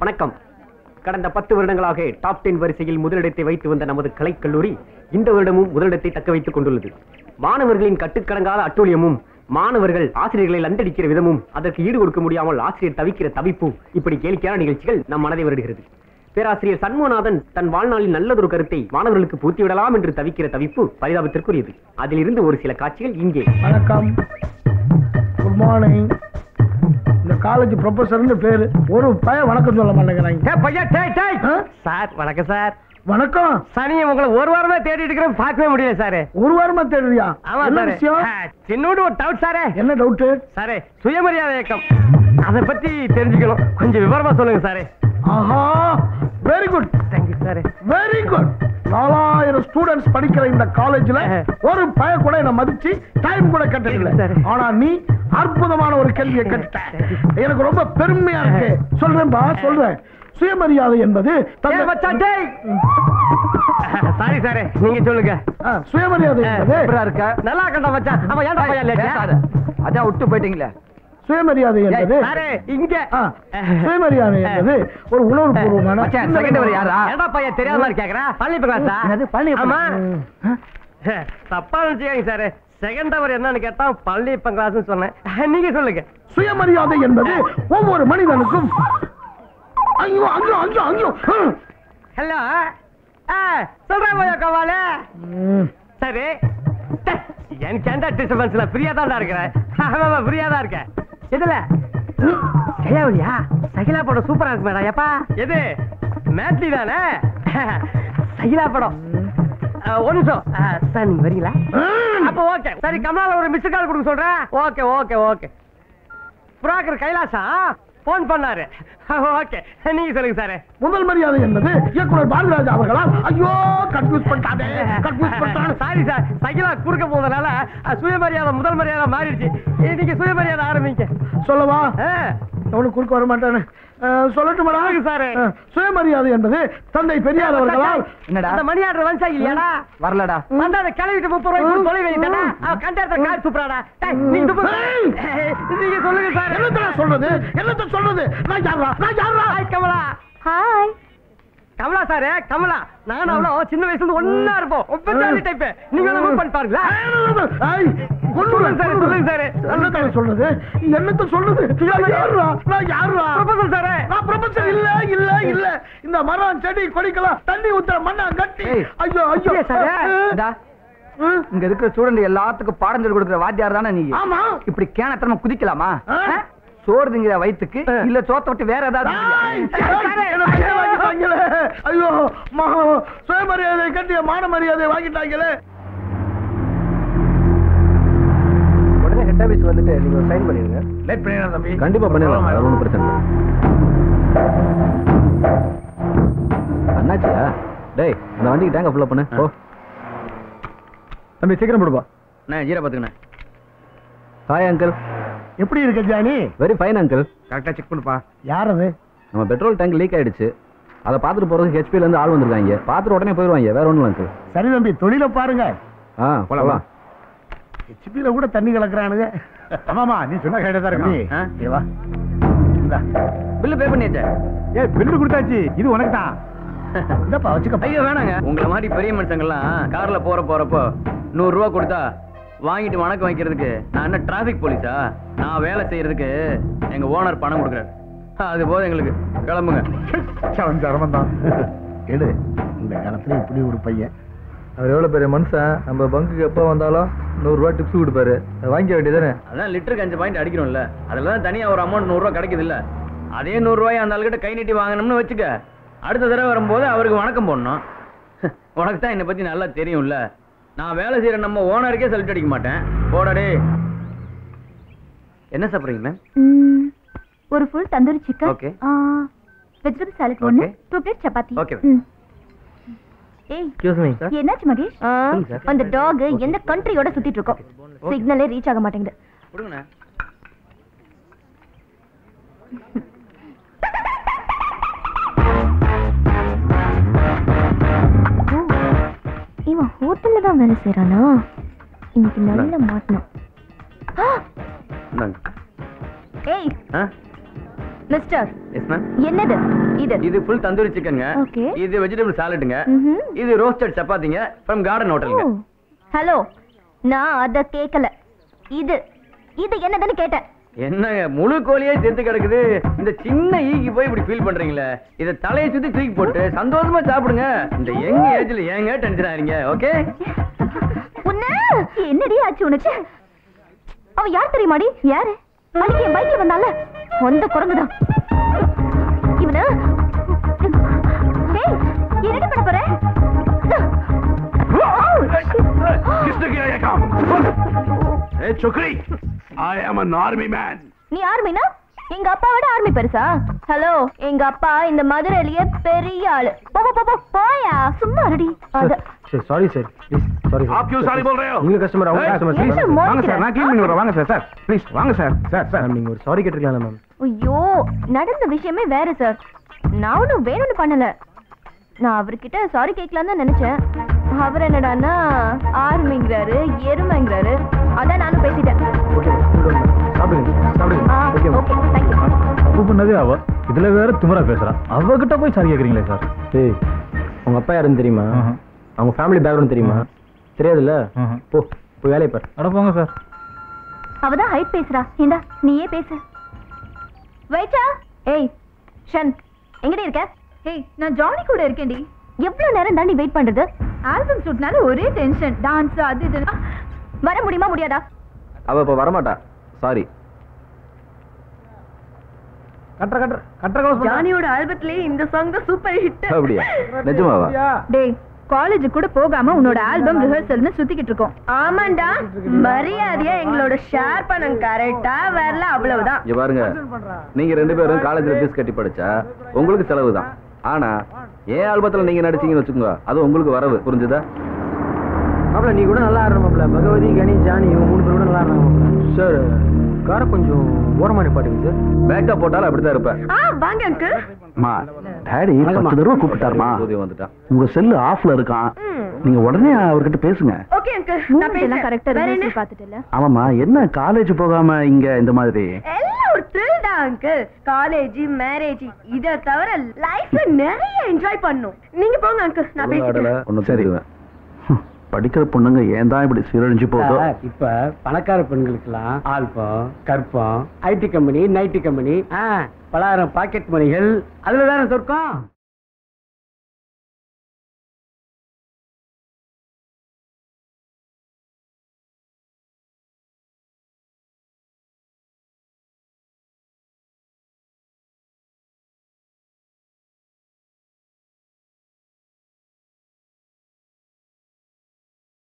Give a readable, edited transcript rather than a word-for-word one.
வணக்கம். கடந்த 10 வருடங்களாக டாப் 10 வரிசையில் முதலிடத்தை வைத்து வந்த நமது கலைக்கல்லூரி இந்த வருடமும் முதலிடத்தை தக்க வைத்துக் கொண்டுள்ளது. மாணவர்களின் கட்டுக்கடங்காத அட்டூழியமும், மாணவர்கள் ஆசிரியர்களை லண்டடிக்கிற விதமும், அதற்கு ஈடு கொடுக்க முடியாமல் ஆசிரியர் தவிக்கிற தவிப்பு, இப்படி கேளிக்கையான நிகழ்ச்சிகள் நம் மனதை வருடுகிறது. பேராசிரியர் சண்முகநாதன் தன் வாழ்நாளில் நல்லதொரு கருத்தை மாணவர்களுக்கு பூத்திவிடலாம் என்று தவிக்கிற தவிப்பு பரிதாபத்திற்குரியது. அதிலிருந்து ஒரு சில காட்சிகள் இங்கே. வணக்கம், குட் மார்னிங். இந்த காலேஜ் ப்ரொஃபசர்னு பேரு, ஒரு பையன் வணக்கம் சொல்ல மாட்டேங்கிறாங்க. சார் வணக்கம். சார் வணக்கம். சனியை உங்களை ஒரு வாரமா தேடிட்டு இருக்கிறேன், பார்க்கவே முடியல சார். ஒரு வாரமா தேடுறியா? ஆமா சார். சின்னோடு ஒரு டவுட் சார். என்ன டவுட் சார்? சுயமரியாதை இயக்கம், அதை பத்தி தெரிஞ்சுக்கணும், கொஞ்சம் விவரமா சொல்லுங்க சார். ஆஹா, very good. Thank you sir. Very good. 4000 students படிக்கிற இந்த காலேஜ்ல ஒரு பய கூட என்ன மதிச்சு டைம் கூட கட்டல. ஆனா நீ அற்புதமான ஒரு கேள்வியை கேட்ட, எனக்கு ரொம்ப பெருமையா இருக்கு. சொல்றேன்பா, சொல்றேன். சுயமரியாதை என்பது சாரி சார், நீங்க சொல்லுங்க. சுயமரியாதை இருக்க நல்லா கண்டா மச்சான். அவன் ஏன்டா பையன் அதான் விட்டு போயிட்டீங்களே. சுயமரியாதை என்பது இங்க சுயமரியாதை என்பது ஒரு உணர்வுபூர்வமான. தெரியாத மாதிரி கேக்குறேன். பள்ளி தப்பா நினைச்சுக்காங்க சார். செகண்ட் அவர் என்னன்னு கேட்டா பள்ளியப்பன் கிளாஸ் சொன்னேன். நீங்க சொல்லுங்க. சுயமரியாதை என்பது ஒவ்வொரு மனிதனுக்கும். ஐயோ ஐயோ ஐயோ ஐயோ. ஹலோ, சொல்றேன் போயா கவாலே. சரி, எனக்கு எந்த டிஸ்டர்பன்ஸ்ல ஃப்ரீயா தான் இருக்கிறேன். ஃப்ரீயா தான் இருக்கேன். எதுல கையாவலியா? சகிலா படம் சூப்பரா இருக்கு மேடம். எப்பா எது? மேட்லி தானே சகிலா படம். ஒரு நிமிஷம் சார், நீங்க வரீங்களா? அப்ப ஓகே. சரி, கமலால ஒரு மிஸ் கால் கொடுக்க சொல்றேன். Okay okay okay. Broker Kailasa phone பண்ணாரு. ஓகே, நீங்க சொல்லுங்க சார். முதல் மரியாதை என்பது இயக்குனர் பாரதிராஜா அவர்களால். ஐயோ, கன்ஃபியூஸ் பண்ணிட்டானே, கன்ஃபியூஸ் பண்ணிட்டானே. சாரி சார், சகிலா குறுக்க போனதால சுயமரியாதை முதல் மரியாதை மாறிடுச்சு. நீங்க சுயமரியாதை ஆரம்பிங்க. சொல்லவா? அவனுக்கு குறுக்க வர மாட்டானே. சொல்லட்டுமா சார்? சுயமரியாதை என்பது தந்தை பெரியார் அவர்களால். அந்த மணி ஆர்டர் வந்தா இல்லையாடா? வரலடா. வந்தா அதை கிளவிட்டு 30 ரூபாய்க்கு தொலை வைத்தாடா. கண்டார்த்த கார் சூப்பராடா. நீங்க சொல்லுங்க சார். என்னத்த சொல்றது? என்னத்த சொல்றது? நான் யாரா? நான் யாரா? Hi Kamala. Hi Kamala sir. Kamala நான் அவ்வளோ சின்ன வயசுல இருந்து ஒண்ணா இருப்போம். ஒப்பந்தாலி டைப். நீங்க மூவ் பண்ணி பாருங்களா? சொல்லுங்க சார், சொல்லுங்க சார். என்னத்த சொல்றது? என்னத்த சொல்றது? நான் யாரா? நான் யாரா? Professor sir. நான் ப்ரொபசர் இல்ல இல்ல இல்ல. இந்த மரம் செடி கொடிக்கலாம் தண்ணி ஊத்துற மண்ணா கட்டி. ஐயோ ஐயோ சார். இங்க இருக்கிற ஸ்டூடெண்ட் எல்லாத்துக்கும் பாடம் சொல்லி கொடுக்கிற வாத்தியார் தானே நீங்க? ஆமா. இப்படி கேனத்தனமா குதிக்கலாமா? சோறு திங்கிற வயிற்றுக்கு இல்ல சோத்த விட்டு வேற ஏதாவது? ஐயோ, சுயமரியாதை கட்டிய மான மரியாதை வாங்கிட்டாங்களே. உடனே ஹெட் ஆபீஸ் வந்துட்டு நீங்க சைன் பண்ணிடுங்க. லேட் பண்ணிடலாம் தம்பி. கண்டிப்பா பண்ணிடலாம், அது ஒன்றும் பிரச்சனை இல்லை. அண்ணாச்சியா? டேய், அந்த வண்டிக்கு டேங்க ஃபுல்லா பண்ணு. ஓ தம்பி, சீக்கிரம் போடுப்பா. நான் ஜீரா பாத்துக்கண்ணே. Hi uncle. எப்படி இருக்க ஜானி? Very fine uncle. கரெக்டா செக் பண்ணுப்பா. யார் அது? நம்ம பெட்ரோல் டேங்க் லீக் ஆயிடுச்சு. அதை பார்த்துட்டு போறதுக்கு ஹெச்பில இருந்து ஆள் வந்திருக்காங்க. பார்த்துட்டு உடனே போயிடுவாங்க, வேற ஒண்ணும் அங்கிள். சரி தம்பி, தொழில பாருங்க. போலாம். ஹெச்பில கூட தண்ணி கலக்குறானுங்க. ஆமாமா, நீ சொன்ன கையில தான் இருக்கு. வா, பில்லு பே பண்ணியாச்சே. பில்லு கொடுத்தாச்சு, இது உனக்கு தான். இதப்பா வச்சுக்க. ஐயோ வேணாங்க. உங்களை மாதிரி பெரிய மனுஷங்கள்லாம் கார்ல போறப்போ 100 ரூபா கொடுத்தா வாங்கிட்டு வணக்கம் வைக்கிறதுக்கு நான் என்ன டிராபிக் போலீஸா? நான் வேலை செய்யறதுக்கு எங்க ஓனர் பணம் கொடுக்குறாரு. அது போதும் எங்களுக்கு. கிளம்புங்க. எடு, இந்த காலத்துல இப்படி ஒரு பையன். அவர் எவ்வளவு பெரிய மனுஷன். நம்ம பங்குக்கு எப்போ வந்தாலும் 100 ரூபா டிப்ஸ் கொடுப்பாரு. வாங்கிக்க வேண்டியதானே? அதான் லிட்டருக்கு 5 பாயிண்ட் அடிக்கணும்ல. அதெல்லாம் தனியா ஒரு அமௌண்ட் 100 ரூபா கிடைக்குது இல்ல? அதே 100 ரூபாய் அந்த ஆளுகிட்ட கை நீட்டி வாங்கணும்னு வச்சுக்க. அடுத்த தடவை வரும்போது அவருக்கு வணக்கம் போடணும். உனக்கு தான் என்னை பத்தி நல்லா தெரியும்ல. நான் வேலை செய்யற நம்ம ஓனருக்கே சல்யூட் அடிக்க மாட்டேன். போடாடே. என்ன சாப்பிடுறீங்க மேம்? ஒரு full tandoori chicken. Okay. Vegetable salad ஒன்னு, 2 பிளேட் சப்பாத்தி. ஓகே. ஏய், எக்ஸ்கியூஸ் மீ. என்னாச்சு மகேஷ்? அந்த டாக் எந்த கண்ட்ரியோட சுத்திட்டு இருக்கோம்? சிக்னலே ரீச் ஆக மாட்டேங்குது. கொடுங்கண்ணா. இவன் ஹோட்டல்ல தான் வேலை செய்யறானா? இன்னைக்கு நல்ல மாட்டணும். ஏய், மிஸ்டர் எஸ் மேம். என்னது இது? இது ஃபுல் தந்தூரி சிக்கனுங்க. ஓகே. இது வெஜிடபிள் சாலட்டுங்க. இது ரோஸ்டட் சப்பாத்திங்க ஃப்ரம் கார்டன் ஹோட்டலுங்க. ஹலோ, நான் அத கேக்கல. இது இது என்னதுன்னு கேட்டேன். என்னங்க முழு கோழியே செத்து கிடக்குது, இந்த சின்ன ஈக்கு போய் இப்படி ஃபீல் பண்றீங்களே? இத தலையை சுத்தி தூக்கி போட்டு சந்தோஷமா சாப்பிடுங்க. இந்த யங் ஏஜ்ல ஏங்க டென்ஷன் ஆறீங்க? ஓகே. உன்ன என்னடி ஆச்சு உனக்கு? அவ யார் தெரியுமாடி? யாரு? அன்னைக்கு என் பைக்ல வந்தால வந்த குரங்குதான் இவனு. டேய், என்னடி பண்ண போற? किसने किया ये काम? ए छोकरी, I am an army man. நீ ஆர்மினா எங்க அப்பாவோட ஆர்மி பெருசா? ஹலோ, எங்க அப்பா இந்த மதுரையிலேயே பெரிய ஆளு. போ போ போ போயா, சும்மா ரெடி. சரி sorry sir, please sorry sir. आप क्यों सारी बोल रहे हो? நீங்க கஸ்டமர், அவங்க கஸ்டமர். Yes, sir, வாங்க சார், நான் க்ளீன் பண்ணி வரேன். வாங்க சார். சார் ப்ளீஸ் வாங்க சார். சார் சார் நீங்க ஒரு சாரி கேட்டிருக்கீங்களா மேம்? ஐயோ, நடந்த விஷயமே வேற சார். நான் ஒன்றும் வேணும்னு பண்ணல. நான் அவர்கிட்ட சாரி கேட்கலாம் தான் நினைச்சேன். அவர் என்னடான்னா ஆர்மிங்கிறாரு, எருமைங்கிறாரு. அதான் நானும் பேசிட்டேன். ஓகே, சாப்பிடுங்க சாப்பிடுங்க. Okay okay, thank you. தப்பு பண்ணதே அவ, இதுல வேற திமிரா பேசுறா. அவகிட்ட போய் சாரி கேக்குறீங்களே சார்? ஏய், உங்க அப்பா யாருன்னு தெரியுமா? அவங்க ஃபேமிலி பேக்ரவுண்ட் தெரியுமா? தெரியாதுல்ல? போ போய் வேலையை பாரு. அட போங்க சார். அவதான் ஹைட் பேசுறா. இந்தா நீயே பேசு. வைச்சா. ஏய் ஷன், எங்கடி இருக்க? ஏய், நான் ஜானி கூட இருக்கேன்டி. எவ்வளவு நேரம் தாண்டி வெயிட் பண்றது? ஆல்பம் ஷூட்னால ஒரே டென்ஷன், டான்ஸ் அது இது. வர முடியுமா முடியாதா? அவ இப்ப வரமாட்டா. சாரி. ஜானியோட ஆல்பத்திலே இந்த சாங் தான் சூப்பர் ஹிட். அப்படியா? நிஜமாவா? டேய், காலேஜ் கூட போகாம உன்னோட ஆல்பம் ரிஹர்சல்னு சுத்திக்கிட்டு இருக்கோம். ஆமாண்டா, மரியாதையா எங்களோட ஷேர் பண்ண கரெக்டா வரல, அவ்வளவுதான். இங்க பாருங்க, நீங்க ரெண்டு பேரும் காலேஜ்ல ஃபீஸ் கட்டி படிச்சா உங்களுக்கு செலவு தான். ஆனா ஏன் ஆல்பத்துல நீங்க நடிச்சீங்கன்னு வச்சுக்கோங்க, அது உங்களுக்கு வரவு. புரிஞ்சுதா? மாப்பிள்ள நீ கூட நல்லா ஆடுற மாப்பிள்ள. பகவதி, கணி, ஜானி இவங்க 3 பேர் கூட நல்லா ஆடுறாங்க சார். காரை கொஞ்சம் ஓரமா நிப்பாட்டுங்க சார். மேக்கப் போட்டாலும் அப்படிதான் இருப்பேன். வாங்க அங்கிள். மா, டாடி 10 தடவை கூப்பிட்டாருமா. வந்துட்டான். உங்க செல்லு ஆஃப்ல இருக்கான், நீங்க உடனே அவர்கிட்ட பேசுங்க. ஓகே அங்கிள், நான் பேசுறேன். கரெக்ட்டா ரிஹர்சல் பார்த்துட்டல. ஆமாமா, என்ன காலேஜ் போகாம இங்க இந்த மாதிரி? எல்லாம் ஒரு த்ரில் தான் அங்கிள். காலேஜ், மேரேஜ் இத தவிர லைஃப்ல நிறைய என்ஜாய் பண்ணனும். நீங்க போங்க அங்கிள், நான் பேசிக்கிறேன். ஒண்ணு தெரியுவேன். படிக்கிற பொண்ணுங்க ஏன் தான் இப்படி சீரழிஞ்சு போதோ? இப்ப பணக்கார பெண்களுக்கெல்லாம் ஆல்பம், கற்பம், ஐடி கம்பெனி, நைட்டி கம்பெனி, பலாயிரம் பாக்கெட் மணிகள், அதுலதானே சொர்க்கம்.